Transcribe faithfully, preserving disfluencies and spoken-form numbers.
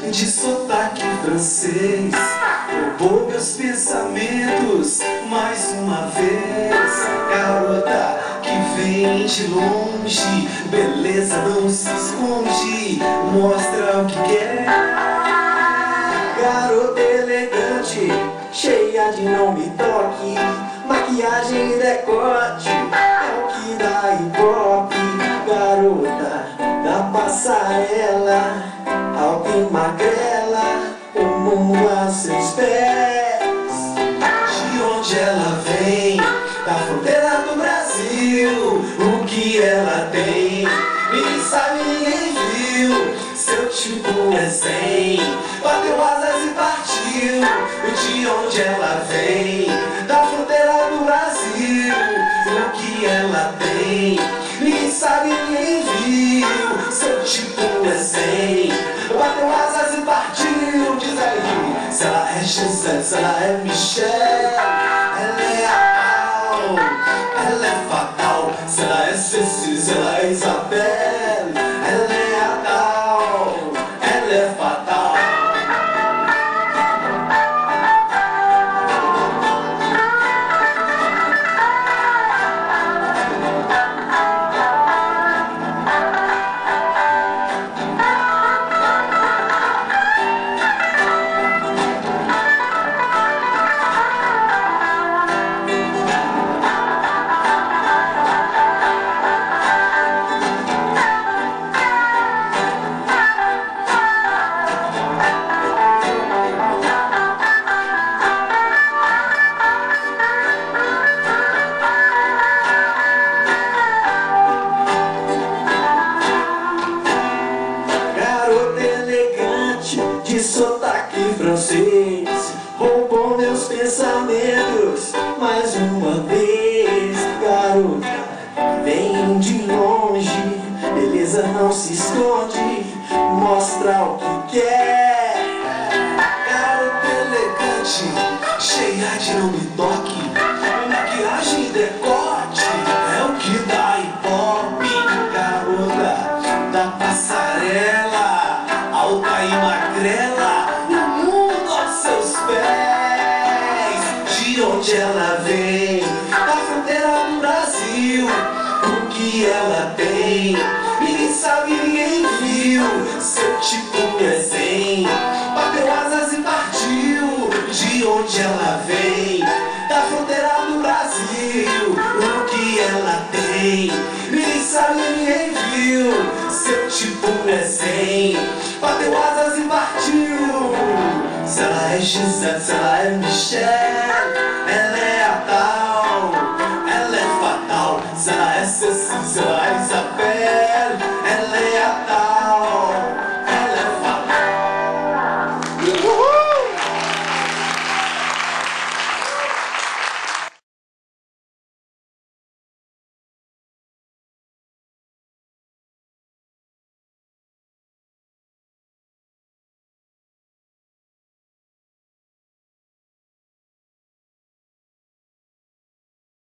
de sotaque francês, roubou meus pensamentos mais uma vez. Garota que vem de longe, beleza não se esconde, mostra o que quer. Garota elegante, cheia de não me toque, maquiagem e decote é o que dá ibope. Garota da passarela, alta magrela, o mundo a seus pés. De onde ela vem? Da fronteira do Brasil. O que ela tem? Ninguém sabe, ninguém viu. Seu tipo é cem, bateu asas e partiu. De onde ela vem? Da fronteira do Brasil. O que ela tem? Ninguém sabe, ninguém viu. Seu tipo é cem, bateu asas e partiu. Diz aí, se ela é Gisele, se ela é Michelle, ela é a tal, ela é fatal. Se ela é Cecília, se ela é Isabelle, ela é a tal, ela é fatal. De sotaque francês, roubou meus pensamentos mais uma vez. Garota, vem de longe, beleza não se esconde, mostra o que quer. Garota elegante, cheia de não me toque, maquiagem e decote é o que dá ibope. Garota da passarela, alta e magrela, o mundo aos seus pés. De onde ela vem? Da fronteira do Brasil. O que ela tem? Ninguém sabe, ninguém viu. Seu tipo é cem, bateu asas e partiu. De onde ela vem? Da fronteira do Brasil. O que ela tem? Ninguém sabe, ninguém viu. Seu tipo é cem, bateu asas e partiu. Se ela é Gisele, se ela é Michelle, ela é a tal, ela é fatal. Se ela é Cecília, se ela